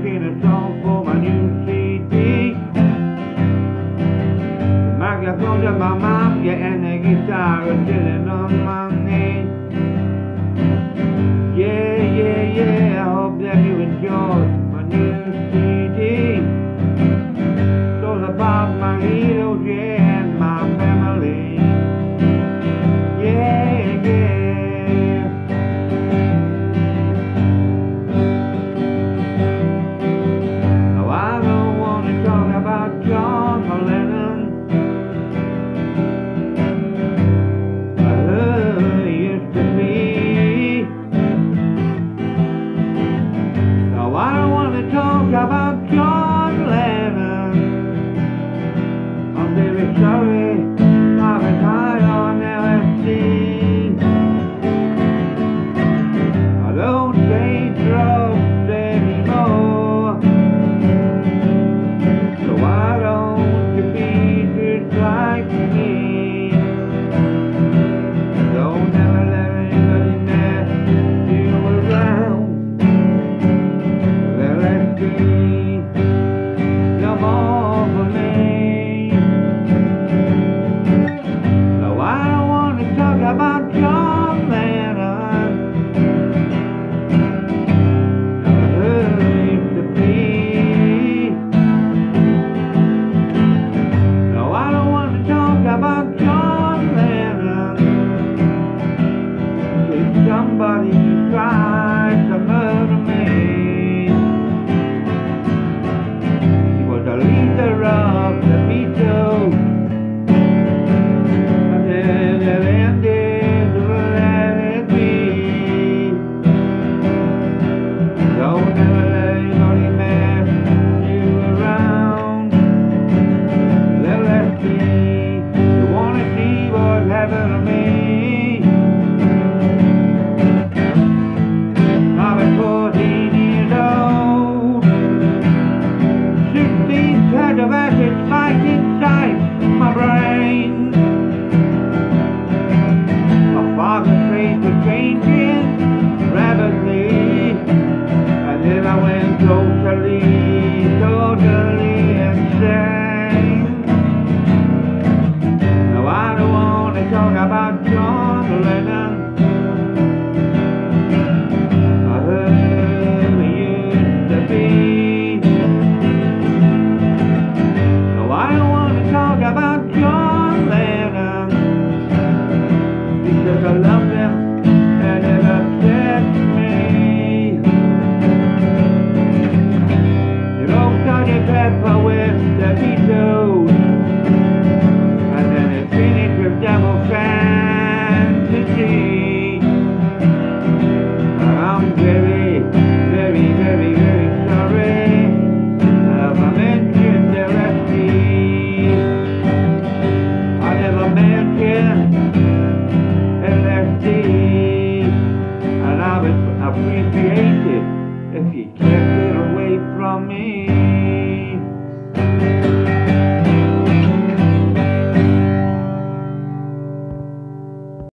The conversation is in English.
making a song for my new CD. The microphone's in my mouth, yeah, and the guitar is sitting on my knee. Yeah, yeah, yeah, I hope that you enjoy my new CD. It's all about my heroes, yeah, and my family. Yeah, yeah. No, I don't want to talk about John Lennon. I heard he used to be. No, I don't want to talk about John Lennon. I'm very sorry, I was high on LSD. I don't take drugs anymore, so why don't you be just like me? Don't ever let anybody mess you around. LSD, no more for me. No, I don't want to talk about John Lennon. I heard he used to be. No, I don't want to talk about John Lennon. If somebody tries to murder me, he was the leader of the Beatles. And then it ended, let it be. Don't ever let anybody mess you around. LSD, you wanna see what happened to me? I was 14 years old. 16 tons of acid spiked inside my brain. My father's face was changing rapidly, and then I went totally insane. Now I don't want to talk about John Lennon. I heard he used to be. No, I don't want to talk about John Lennon, because I love him and it upsets me. You know, Sgt. Pepper with the Beatles, and then it finished with Devil Fantasy. I'm very, very, very, very sorry if I mentioned LSD. I never mentioned LSD, and I appreciate